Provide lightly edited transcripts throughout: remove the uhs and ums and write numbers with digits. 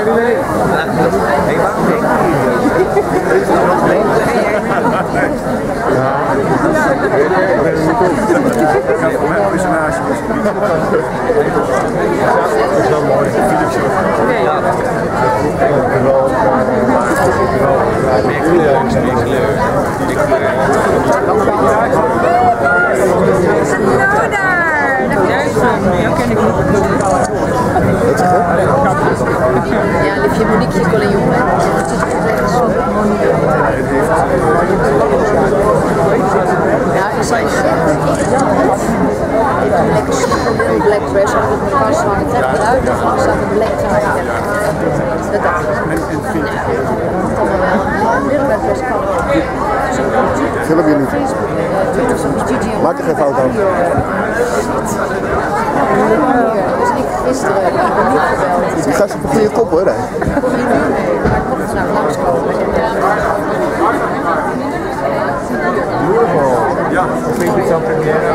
Ja, liefje Monique, je Colin Jongen. Ja, ik zei een lekker super black dress op mijn kast hangen. Trek het uit en dan staat een black tie. Dat dacht ik. Dat kan wel. Een black dress kan. Filmen jullie? Maak er geen foto. Dus ik gisteren heb niet gebeld. Die gast op een goede kop hoor. Kom je nu mee? Maar ik mocht vandaag langskomen. Ja, ik vind het zo première.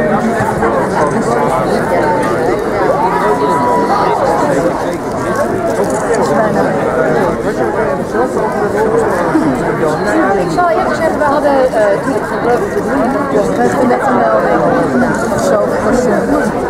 Ik zal eerlijk zeggen, we hadden toen gebruikt te doen. We hebben met hem wel gedaan. Zo was het.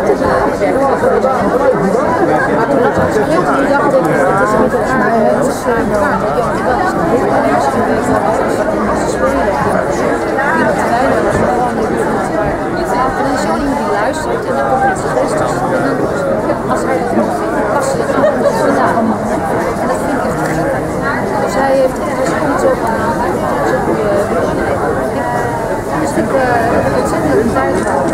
Maar toen had ik gesprek, toen dacht ik, het is niet op mij. Het is kaart. Ik heb wel eens een heel erg geweest dat ik moest spelen. Die wat rijden was gewoon niet goed. En dan is iemand die luistert en dan komt het het beste. Als hij het nog past, dan heeft hij het gedaan. En dat vind ik echt gek. Dus hij heeft ergens goed op aan. Dus ik heb ontzettend een tijd gehad.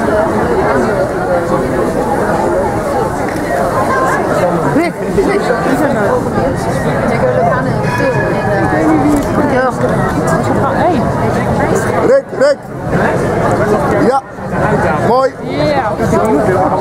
Rick, die zijn er. Ik wil ook aan in de til. Rick! Ja! Mooi! Ja.